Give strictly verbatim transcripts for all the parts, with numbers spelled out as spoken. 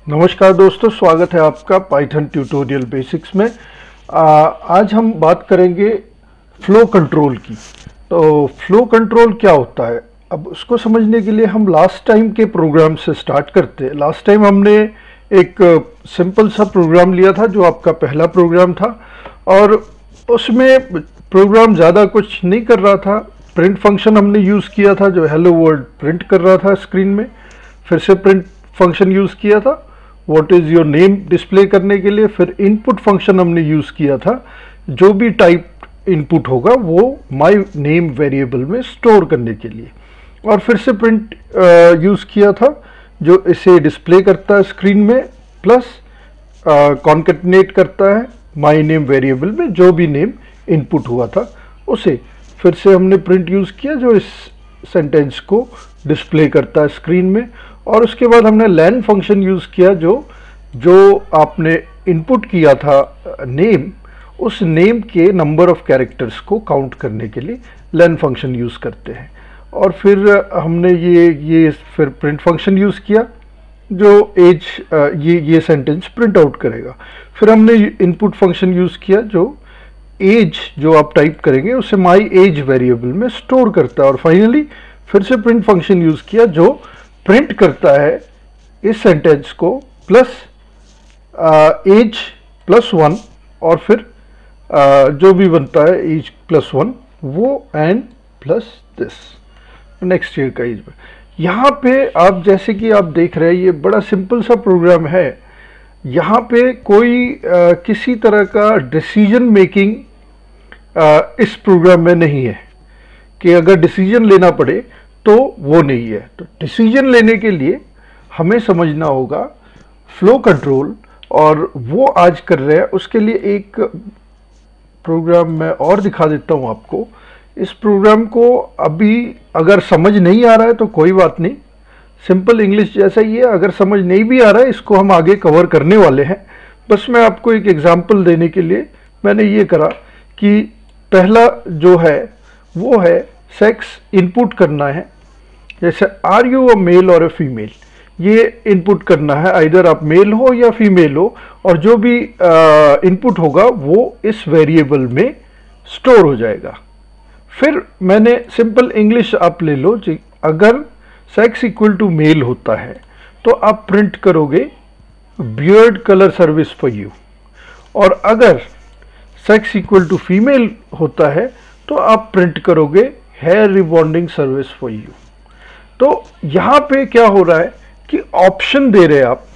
नमस्कार दोस्तों, स्वागत है आपका पाइथन ट्यूटोरियल बेसिक्स में। आ, आज हम बात करेंगे फ्लो कंट्रोल की। तो फ्लो कंट्रोल क्या होता है, अब उसको समझने के लिए हम लास्ट टाइम के प्रोग्राम से स्टार्ट करते हैं। लास्ट टाइम हमने एक सिंपल सा प्रोग्राम लिया था जो आपका पहला प्रोग्राम था, और उसमें प्रोग्राम ज़्यादा कुछ नहीं कर रहा था। प्रिंट फंक्शन हमने यूज़ किया था जो हेलो वर्ल्ड प्रिंट कर रहा था स्क्रीन में। फिर से प्रिंट फंक्शन यूज़ किया था what is your name display करने के लिए। फिर इनपुट फंक्शन हमने यूज़ किया था, जो भी टाइप इनपुट होगा वो माय नेम वेरिएबल में स्टोर करने के लिए। और फिर से प्रिंट यूज़ किया था जो इसे डिस्प्ले करता है स्क्रीन में, प्लस कॉन्केटनेट करता है माय नेम वेरिएबल में जो भी नेम इनपुट हुआ था उसे। फिर से हमने प्रिंट यूज़ किया जो इस सेंटेंस को डिस्प्ले करता है स्क्रीन में। और उसके बाद हमने लैन फंक्शन यूज़ किया जो जो आपने इनपुट किया था नेम, उस नेम के नंबर ऑफ कैरेक्टर्स को काउंट करने के लिए लैन फंक्शन यूज़ करते हैं। और फिर हमने ये ये फिर प्रिंट फंक्शन यूज़ किया जो एज ये ये सेंटेंस प्रिंट आउट करेगा। फिर हमने इनपुट फंक्शन यूज़ किया जो एज जो आप टाइप करेंगे उसे माई एज वेरिएबल में स्टोर करता है। और फाइनली फिर से प्रिंट फंक्शन यूज़ किया जो प्रिंट करता है इस सेंटेंस को प्लस एज प्लस वन, और फिर आ, जो भी बनता है एज प्लस वन वो and plus this next year का एज। यहाँ पे आप जैसे कि आप देख रहे हैं ये बड़ा सिंपल सा प्रोग्राम है। यहाँ पे कोई आ, किसी तरह का डिसीजन मेकिंग आ, इस प्रोग्राम में नहीं है कि अगर डिसीजन लेना पड़े तो वो नहीं है। तो डिसीजन लेने के लिए हमें समझना होगा फ्लो कंट्रोल, और वो आज कर रहे हैं। उसके लिए एक प्रोग्राम मैं और दिखा देता हूँ आपको। इस प्रोग्राम को अभी अगर समझ नहीं आ रहा है तो कोई बात नहीं, सिंपल इंग्लिश जैसा ही है। अगर समझ नहीं भी आ रहा है इसको हम आगे कवर करने वाले हैं। बस मैं आपको एक एग्जांपल देने के लिए मैंने ये करा कि पहला जो है वो है सेक्स इनपुट करना है। जैसे आर यू अ मेल और अ फीमेल, ये इनपुट करना है, आइदर आप मेल हो या फीमेल हो, और जो भी इनपुट होगा वो इस वेरिएबल में स्टोर हो जाएगा। फिर मैंने सिंपल इंग्लिश आप ले लो जी, अगर सेक्स इक्वल टू मेल होता है तो आप प्रिंट करोगे beard colour service for you, और अगर सेक्स इक्वल टू फीमेल होता है तो आप प्रिंट करोगे hair rebonding service for you. तो यहाँ पे क्या हो रहा है कि ऑप्शन दे रहे हैं आप,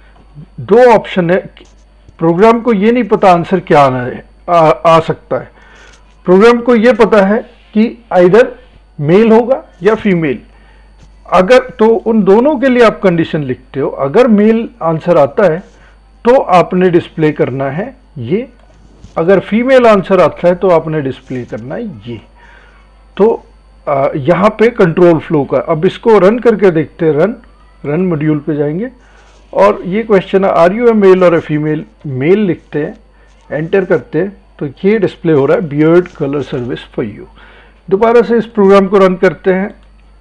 दो ऑप्शन है। प्रोग्राम को ये नहीं पता आंसर क्या आना है, आ, आ सकता है। प्रोग्राम को ये पता है कि आइदर मेल होगा या फीमेल। अगर तो उन दोनों के लिए आप कंडीशन लिखते हो। अगर मेल आंसर आता है तो आपने डिस्प्ले करना है ये, अगर फीमेल आंसर आता है तो आपने डिस्प्ले करना है ये। तो यहाँ पे कंट्रोल फ्लो का, अब इसको रन करके देखते हैं। रन रन मॉड्यूल पे जाएंगे और ये क्वेश्चन है आर यू ए मेल और ए फीमेल। मेल लिखते हैं, एंटर करते हैं तो ये डिस्प्ले हो रहा है beard colour service for you. दोबारा से इस प्रोग्राम को रन करते हैं,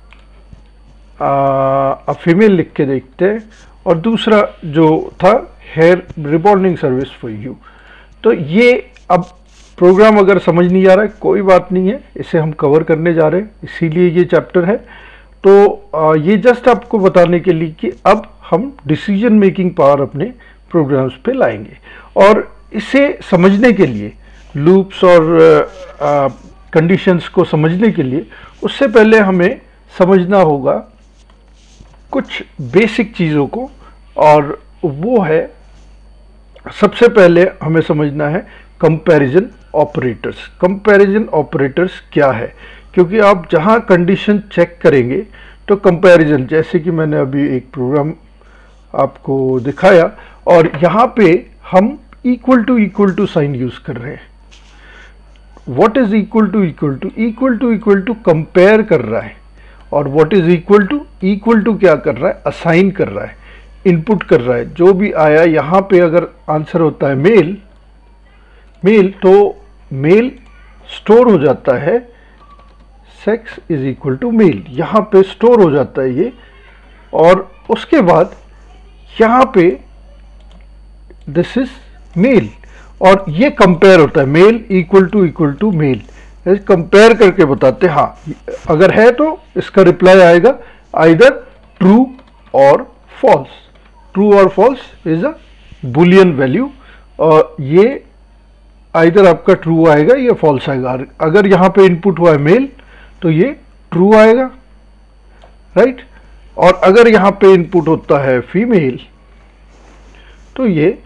अब फीमेल लिख के देखते हैं, और दूसरा जो था hair rebonding service for you. तो ये अब प्रोग्राम अगर समझ नहीं आ रहा है कोई बात नहीं है, इसे हम कवर करने जा रहे हैं, इसीलिए ये चैप्टर है। तो ये जस्ट आपको बताने के लिए कि अब हम डिसीजन मेकिंग पावर अपने प्रोग्राम्स पे लाएंगे। और इसे समझने के लिए, लूप्स और कंडीशंस को समझने के लिए, उससे पहले हमें समझना होगा कुछ बेसिक चीज़ों को, और वो है सबसे पहले हमें समझना है कंपैरिजन ऑपरेटर्स। कंपैरिजन ऑपरेटर्स क्या है, क्योंकि आप जहां कंडीशन चेक करेंगे तो कंपैरिजन, जैसे कि मैंने अभी एक प्रोग्राम आपको दिखाया और यहां पे हम equal to equal to sign use कर रहे हैं। What is equal to equal to, equal to equal to compare कर रहा है, और what is equal to, equal to क्या कर रहा है, असाइन कर रहा है, इनपुट कर रहा है। जो भी आया यहाँ पे अगर आंसर होता है मेल मेल तो मेल स्टोर हो जाता है sex is equal to male, यहाँ पे स्टोर हो जाता है ये। और उसके बाद यहाँ पे दिस इज मेल, और ये कंपेयर होता है, male equal to equal to male, compare करके बताते हैं हाँ अगर है तो इसका रिप्लाई आएगा आइदर ट्रू और फॉल्स। ट्रू और false is a boolean value, और ये आइदर आपका ट्रू आएगा या फॉल्स आएगा। अगर यहाँ पे इनपुट हुआ है मेल तो ये ट्रू आएगा, राइट, और अगर यहाँ पे इनपुट होता है फीमेल तो ये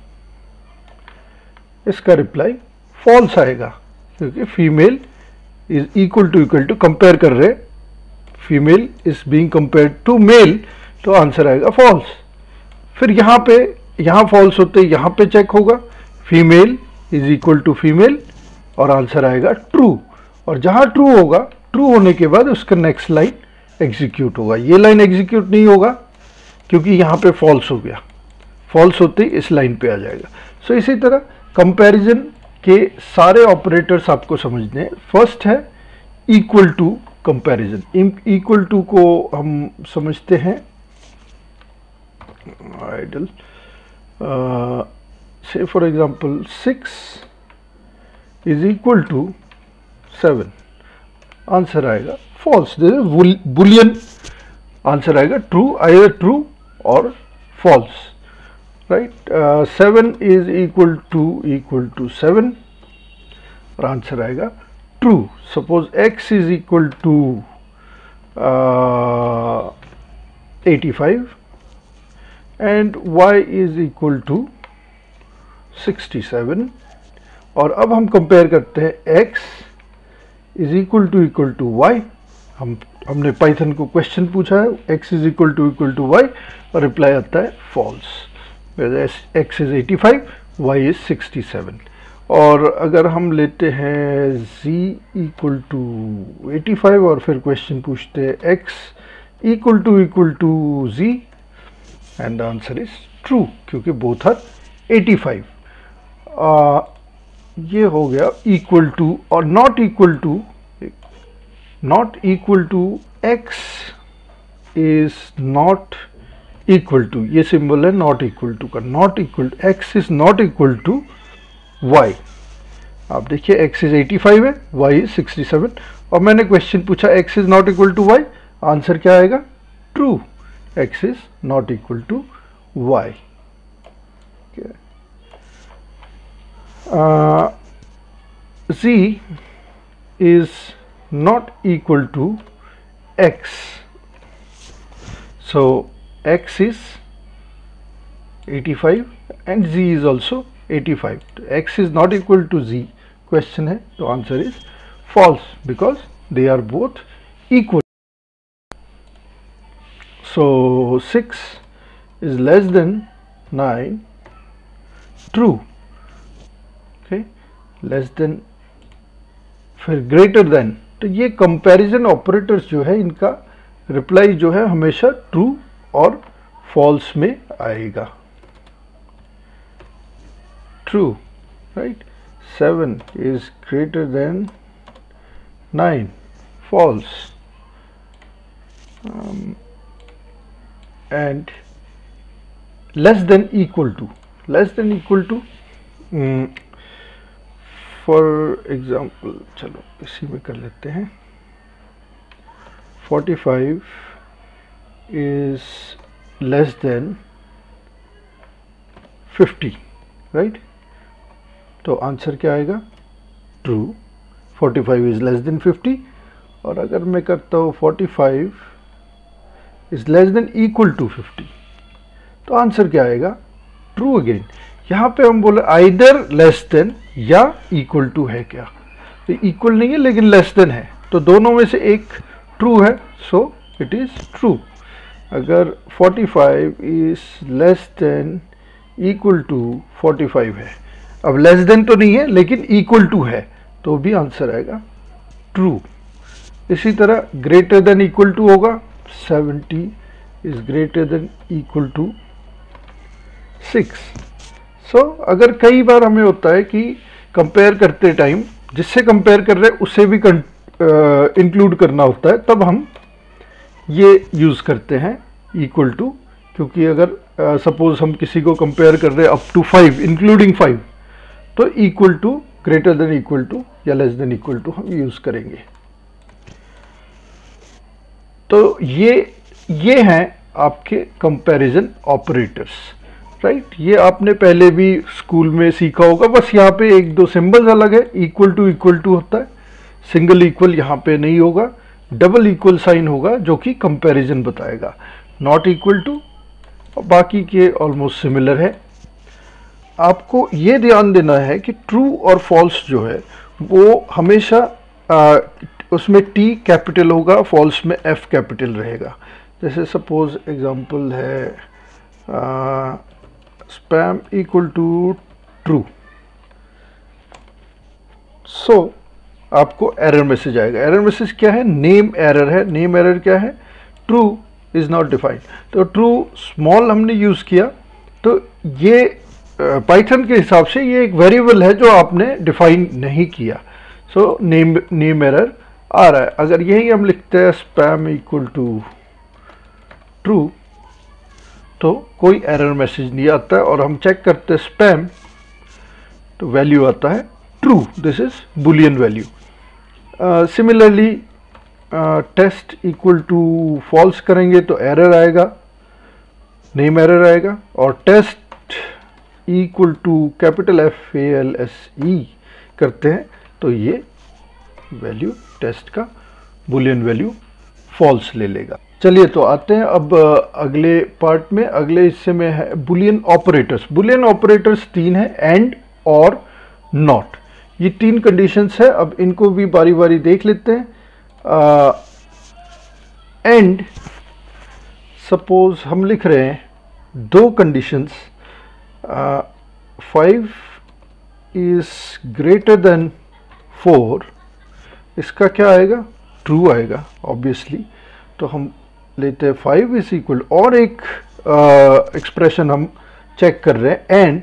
इसका रिप्लाई फॉल्स आएगा, क्योंकि female is equal to equal to compare कर रहे, female is being compare to male, तो आंसर आएगा फॉल्स। फिर यहाँ पे यहाँ फॉल्स होते यहाँ पे चेक होगा female is equal to female और आंसर आएगा ट्रू, और जहाँ ट्रू होगा, ट्रू होने के बाद उसका नेक्स्ट लाइन एग्जीक्यूट होगा। ये लाइन एग्जीक्यूट नहीं होगा क्योंकि यहाँ पे फॉल्स हो गया, फॉल्स होते ही इस लाइन पे आ जाएगा। सो so, इसी तरह कंपैरिजन के सारे ऑपरेटर्स आपको समझने हैं। फर्स्ट है equal to comparison. Equal to को हम समझते हैं आइडल, से for example six is equal to seven, answer आएगा फॉल्स, बुलियन आंसर आएगा ट्रू, आइदर ट्रू और false, right. Seven is equal to equal to seven और आंसर आएगा true. Suppose x is equal to eighty five and y is equal to sixty seven, और अब हम compare करते हैं x is equal to equal to y. हम हमने Python को क्वेश्चन पूछा है x is equal to equal to y और रिप्लाई आता है false, x is eighty five, y is sixty seven. और अगर हम लेते हैं z equal to eighty five और फिर क्वेश्चन पूछते हैं x equal to equal to z and answer is true, क्योंकि बोथ आर एटी फाइव। ये हो गया इक्वल टू, और not equal to, not equal to x is not equal to, ये सिंबल है नॉट इक्वल टू का, not equal x is not equal to y। आप देखिए x इज एटी फाइव है, y इज सिक्सटी सेवन, और मैंने question पूछा x is not equal to y, answer क्या आएगा true, x is not equal to y। z is not equal to x, so x is eighty-five and z is also eighty-five. X is not equal to z, question है, तो answer is false because they are both equal. So six is less than nine, true, okay, less than, फिर greater than, तो ये comparison operators जो है इनका reply जो है हमेशा ट्रू और फॉल्स में आएगा। True, right, seven is greater than nine, false, and less than equal to, less than equal to, for example चलो इसी में कर लेते हैं, forty five is less than fifty, right, तो आंसर क्या आएगा true, forty five is less than fifty. और अगर मैं करता हूँ forty five is less than equal to fifty, तो आंसर क्या आएगा ट्रू अगेन। यहाँ पे हम बोले आइदर लेस देन या इक्वल टू है, क्या तो इक्वल नहीं है लेकिन लेस देन है, तो दोनों में से एक ट्रू है, सो इट इज ट्रू। अगर forty five is less than equal to forty five है, अब लेस देन तो नहीं है लेकिन इक्वल टू है, तो भी आंसर आएगा ट्रू। इसी तरह ग्रेटर देन इक्वल टू होगा, seventy is greater than equal to six. So अगर कई बार हमें होता है कि कंपेयर करते टाइम जिससे कंपेयर कर रहे हैं उसे भी इंक्लूड करना होता है, तब हम ये यूज़ करते हैं इक्वल टू, क्योंकि अगर सपोज हम किसी को कंपेयर कर रहे हैं up to five including five, तो equal to, greater than equal to या लेस देन इक्वल टू हम यूज करेंगे। तो ये ये हैं आपके कंपैरिजन ऑपरेटर्स, राइट। ये आपने पहले भी स्कूल में सीखा होगा, बस यहाँ पे एक दो सिंबल्स अलग है। इक्वल टू इक्वल टू होता है, सिंगल इक्वल यहाँ पे नहीं होगा, डबल इक्वल साइन होगा जो कि कंपैरिजन बताएगा। नॉट इक्वल टू और बाकी के ऑलमोस्ट सिमिलर है। आपको ये ध्यान देना है कि ट्रू और फॉल्स जो है वो हमेशा आ, उसमें टी कैपिटल होगा, फॉल्स में एफ कैपिटल रहेगा। जैसे सपोज एग्जांपल है spam equal to true, so आपको एरर मैसेज आएगा। एरर मैसेज क्या है? नेम एरर है। नेम एरर क्या है? True is not defined. तो ट्रू स्मॉल हमने यूज किया, तो ये पाइथन के हिसाब से ये एक वेरिएबल है जो आपने डिफाइन नहीं किया, सो नेम नेम एरर आ रहा है। अगर यही हम लिखते हैं स्पैम इक्वल टू ट्रू, तो कोई एरर मैसेज नहीं आता है। और हम चेक करते हैं स्पैम, तो वैल्यू आता है true, this is boolean value. Similarly test equal to false करेंगे तो एरर आएगा, नेम एरर आएगा। और test equal to capital F A L S E करते हैं तो ये वैल्यू टेस्ट का बुलियन वैल्यू फॉल्स ले लेगा। चलिए तो आते हैं अब अगले पार्ट में। अगले हिस्से में है बुलियन ऑपरेटर्स। बुलियन ऑपरेटर्स तीन है, एंड, और, नॉट। ये तीन कंडीशंस है। अब इनको भी बारी बारी देख लेते हैं। एंड, सपोज हम लिख रहे हैं दो conditions, five is greater than four, इसका क्या आएगा? ट्रू आएगा ऑब्वियसली। तो हम लेते हैं फाइव इज इक्वल, और एक एक्सप्रेशन uh, हम चेक कर रहे हैं, and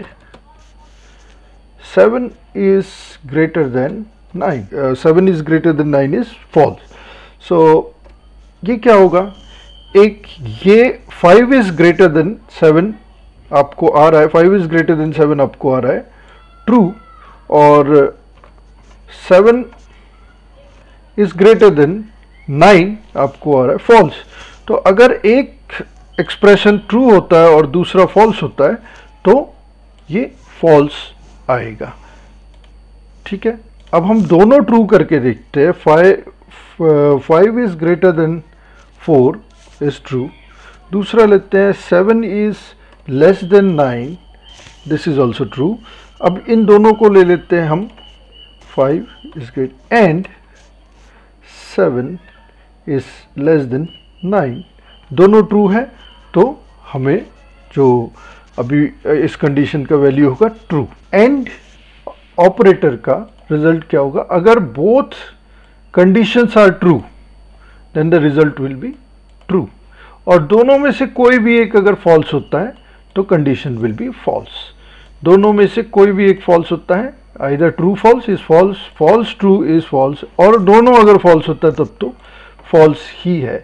seven is greater than nine, seven is greater than nine is false. So ये क्या होगा? एक ये five is greater than seven आपको आ रहा है, five is greater than seven आपको आ रहा है ट्रू, और seven is greater than nine आपको आ रहा है फॉल्स। तो अगर एक एक्सप्रेशन ट्रू होता है और दूसरा फॉल्स होता है तो ये फॉल्स आएगा, ठीक है। अब हम दोनों ट्रू करके देखते हैं। Five five is greater than four is true. दूसरा लेते हैं seven is less than nine, this is also true. अब इन दोनों को ले लेते हैं हम, five is great and seven is less than nine, दोनों ट्रू है, तो हमें जो अभी इस कंडीशन का वैल्यू होगा ट्रू। एंड ऑपरेटर का रिजल्ट क्या होगा? अगर both conditions are true then the result will be true, और दोनों में से कोई भी एक अगर फॉल्स होता है तो कंडीशन विल बी फॉल्स। दोनों में से कोई भी एक फॉल्स होता है, either true false is false, false true is false, और दोनों अगर फॉल्स होता है तब तो फॉल्स ही है।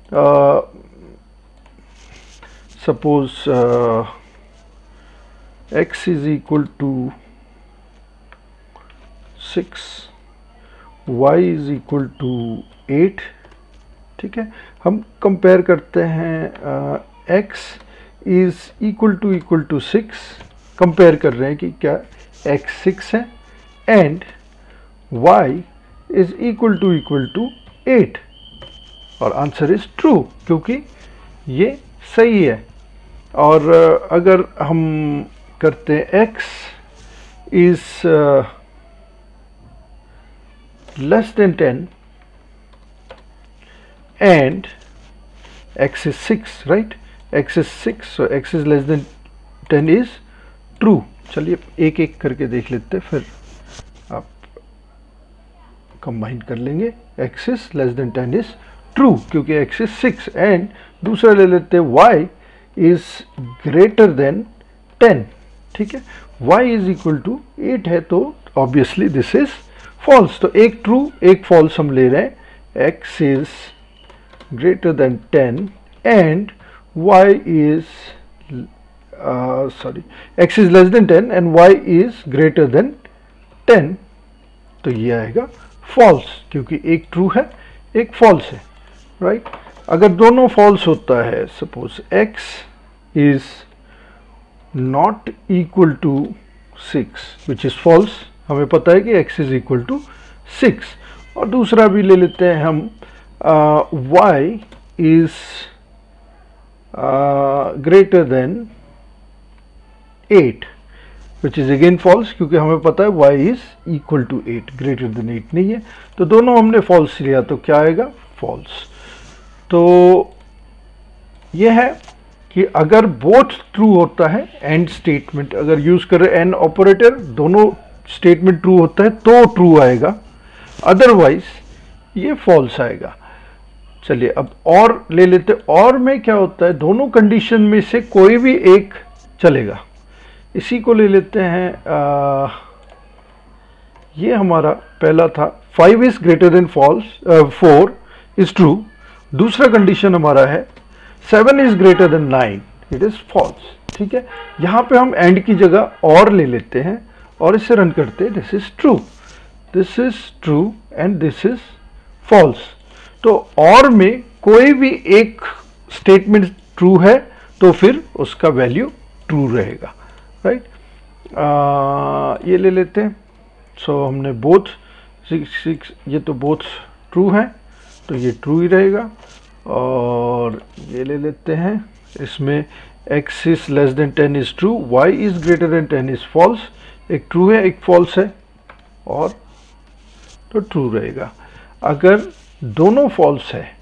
Suppose x is equal to six, y is equal to eight, ठीक है। हम कंपेयर करते हैं x is equal to equal to six, compare कर रहे हैं कि क्या एक्स सिक्स है, and y is equal to equal to eight, और आंसर इज ट्रू क्योंकि ये सही है। और अगर हम करते हैं x is less than ten and x is six, right? x is six, so x is less than ten is true. चलिए एक एक करके देख लेते हैं, फिर आप कंबाइन कर लेंगे। x is less than ten is true क्योंकि x is six, एंड दूसरा ले लेते हैं y is greater than ten, ठीक है। y is equal to eight है तो obviously this is false, तो एक true एक false हम ले रहे हैं। x is greater than ten and y is sorry x is less than ten and y is greater than ten, तो ये आएगा फॉल्स, क्योंकि एक ट्रू है एक फॉल्स है, राइट right? अगर दोनों फॉल्स होता है, suppose x is not equal to six which is false, हमें पता है कि x is equal to six, और दूसरा भी ले लेते हैं हम uh, y is greater than eight which is again false, क्योंकि हमें पता है y is equal to eight, greater than eight नहीं है, तो दोनों हमने फॉल्स लिया, तो क्या आएगा फॉल्स। तो यह है कि अगर बोथ ट्रू होता है, एंड स्टेटमेंट अगर यूज करें एंड ऑपरेटर, दोनों स्टेटमेंट ट्रू होता है तो ट्रू आएगा, अदरवाइज ये फॉल्स आएगा। चलिए अब और ले लेते, और में क्या होता है, दोनों कंडीशन में से कोई भी एक चलेगा। इसी को ले लेते हैं, आ, ये हमारा पहला था five is greater than false, four is true. दूसरा कंडीशन हमारा है seven is greater than nine, it is false. ठीक है, यहाँ पे हम एंड की जगह और ले लेते हैं और इसे रन करते हैं, this is true, this is true and this is false. तो और में कोई भी एक स्टेटमेंट ट्रू है तो फिर उसका वैल्यू ट्रू रहेगा, राइट right? ये ले लेते हैं, सो so, हमने बोथ सिक्स सिक्स ये तो बोथ ट्रू है तो ये ट्रू ही रहेगा। और ये ले लेते हैं, इसमें x is less than ten is true, y is greater than ten is false, एक ट्रू है एक फॉल्स है और तो ट्रू रहेगा। अगर दोनों फॉल्स है,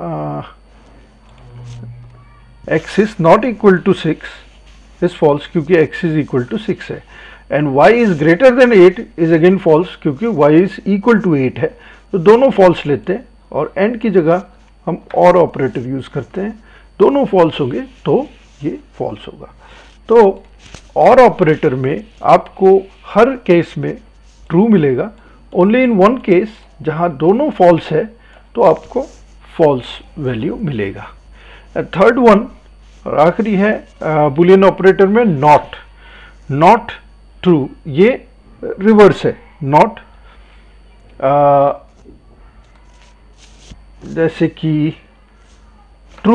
x is not equal to six is false क्योंकि x is equal to six है, and y is greater than eight is again false क्योंकि y is equal to eight है, तो दोनों फॉल्स लेते हैं और एंड की जगह हम और ऑपरेटर यूज करते हैं, दोनों फॉल्स होंगे तो ये फॉल्स होगा। तो और ऑपरेटर में आपको हर केस में ट्रू मिलेगा, ओनली इन वन केस जहां दोनों फॉल्स है तो आपको फॉल्स वैल्यू मिलेगा। थर्ड वन और आखिरी है बुलियन ऑपरेटर में नॉट, नॉट ट्रू, ये रिवर्स है, नॉट जैसे कि true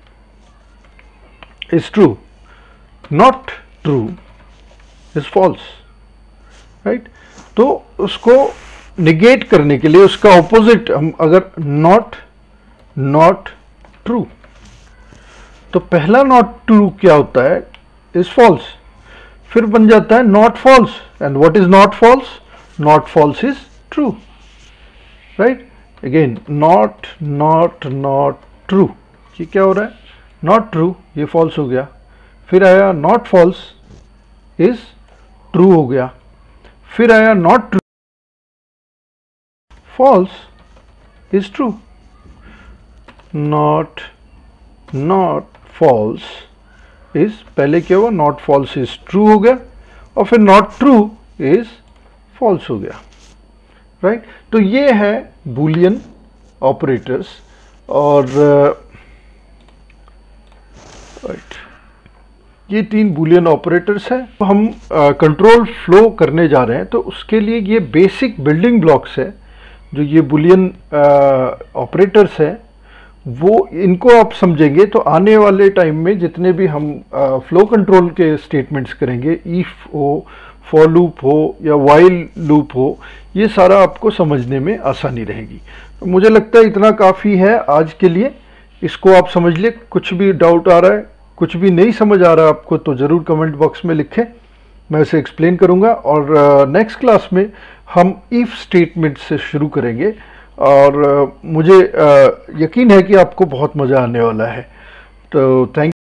is true, not true is false, right. तो उसको निगेट करने के लिए उसका ऑपोजिट हम अगर नॉट नॉट ट्रू, तो पहला नॉट ट्रू क्या होता है, इज फॉल्स, फिर बन जाता है not false, and what is not false, not false is true, right. Again not not not true, ये क्या हो रहा है, नॉट ट्रू, ये फॉल्स हो गया, फिर आया नॉट फॉल्स इज ट्रू हो गया, फिर आया not true false is true, not not false is, पहले क्या हुआ, नॉट फॉल्स इज ट्रू हो गया और फिर नॉट ट्रू इज फॉल्स हो गया, राइट right? तो ये है बूलियन ऑपरेटर्स और राइट uh, ये तीन बूलियन ऑपरेटर्स हैं। तो हम कंट्रोल uh, फ्लो करने जा रहे हैं, तो उसके लिए ये बेसिक बिल्डिंग ब्लॉक्स है जो ये बूलियन ऑपरेटर्स हैं, वो इनको आप समझेंगे तो आने वाले टाइम में जितने भी हम फ्लो कंट्रोल के स्टेटमेंट्स करेंगे, इफ हो, फॉर लूप हो या वाइल लूप हो, ये सारा आपको समझने में आसानी रहेगी। तो मुझे लगता है इतना काफ़ी है आज के लिए, इसको आप समझ लिए। कुछ भी डाउट आ रहा है, कुछ भी नहीं समझ आ रहा है आपको, तो ज़रूर कमेंट बॉक्स में लिखें, मैं उसे एक्सप्लेन करूँगा। और नेक्स्ट uh, क्लास में हम इफ स्टेटमेंट से शुरू करेंगे और uh, मुझे uh, यकीन है कि आपको बहुत मज़ा आने वाला है। तो थैंक